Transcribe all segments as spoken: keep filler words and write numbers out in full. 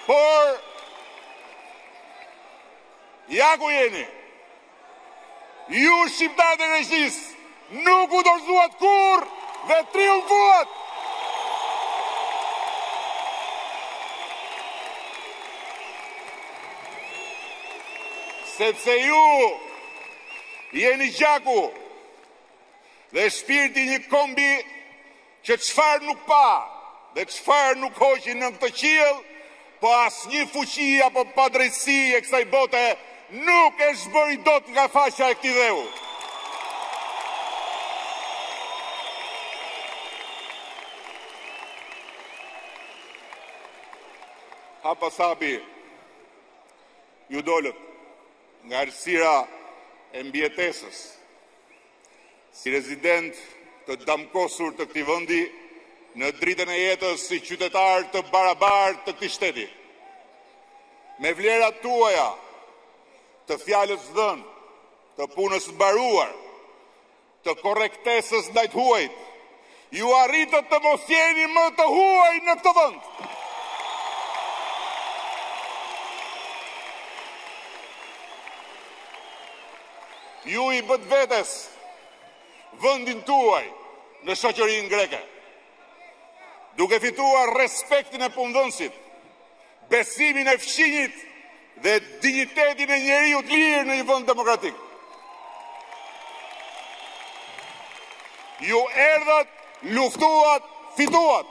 Por, ja ku jeni, ju shqiptarët e Greqisë, nuk u dorëzuat kur dhe triumfuat. Sepse ju jeni gjaku dhe shpirti një kombi që çfarë nuk pa dhe çfarë nuk hoqi në këtë qiell, po asnjë fuqi apo padrejtësi e kësaj bote nuk e zbëri dot nga faqja e këtij dheu. Hapa sapi ju dolët nga errësira e mbijetesës, si rezident të damkosur të këtij vendi, në dritën e jetës si qytetar të barabartë të këtij shteti. Me vlerat tuaja, të fjalës dhënë, të punës mbaruar, të korrektesës ndaj huajt, ju arritët të mos jeni më të huaj në këtë vend. Ju i bët vetes vendin tuaj në shoqërinë greke, duke fituar respektin e punëdhënësit, besimin e fqinjit dhe dinjitetin e njeriu të lirë në një vend demokratik. Ju erdhët, luftuat, fituat.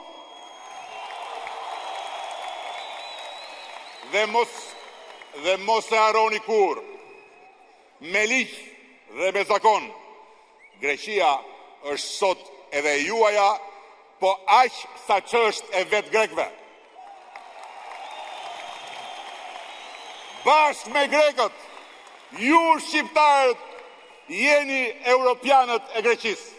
Dhe mos dhe mos e harroni kur, me ligj dhe me zakon, Greqia është sot edhe juaja, po aq sa ç'është e vetë grekëve. Bashkë me grekët, ju shqiptarët jeni europianët e Greqisë.